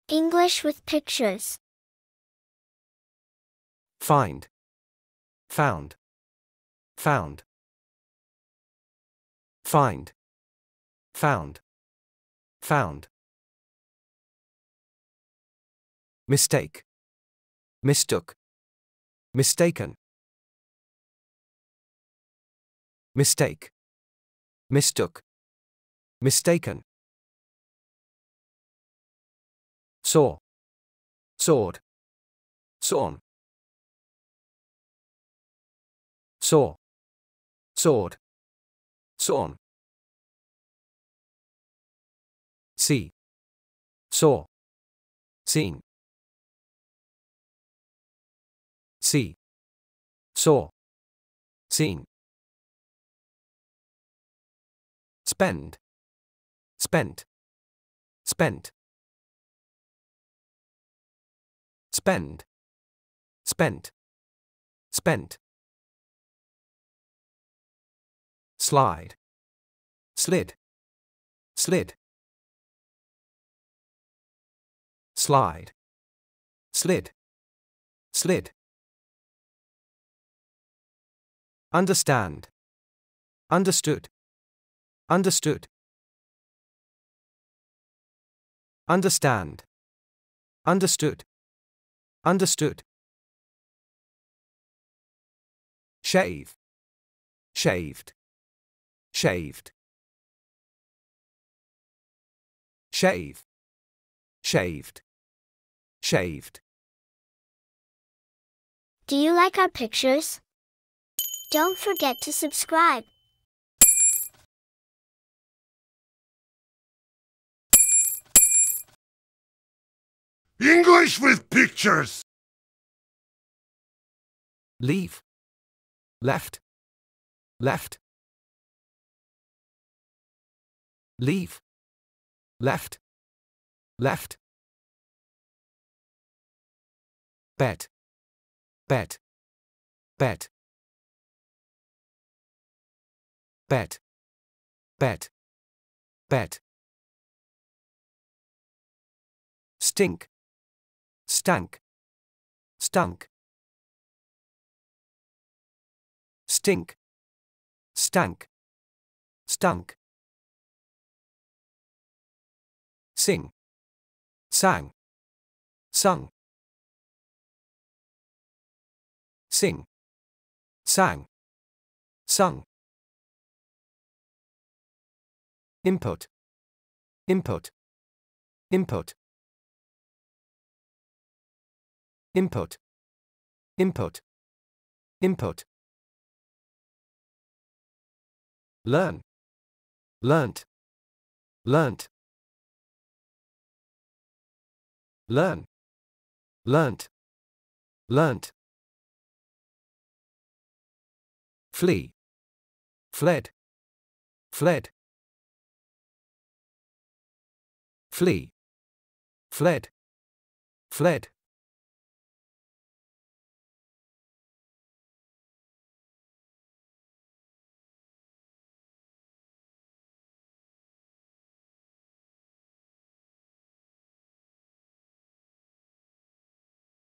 English with pictures. Find. Found. Found. Find. Found. Found. Mistake. Mistook. Mistaken. Mistake. Mistook. Mistaken. Saw. Sawed. Sawn. Saw. Sawed. Sawn. See. Saw. Seen. See. Saw. Seen. Spend. Spent. Spent. Spend. Spent. Spent. Slide. Slid. Slid. Slide. Slid. Slid. Understand. Understood. Understood. Understand. Understood. Understood. Shave. Shaved. Shaved. Shave. Shaved. Shaved. Do you like our pictures? Don't forget to subscribe. English with pictures! Leave. Left. Left. Leave. Left. Left. Bet. Bet. Bet. Bet. Bet. Bet. Stink. Stank. Stunk. Stink. Stank. Stunk. Sing. Sang. Sung. Sing. Sang. Sung. Input. Input. Input. Input. Input. Input. Learn. Learnt. Learnt. Learn. Learnt. Learnt. Flee. Fled. Fled. Flee. Fled. Fled.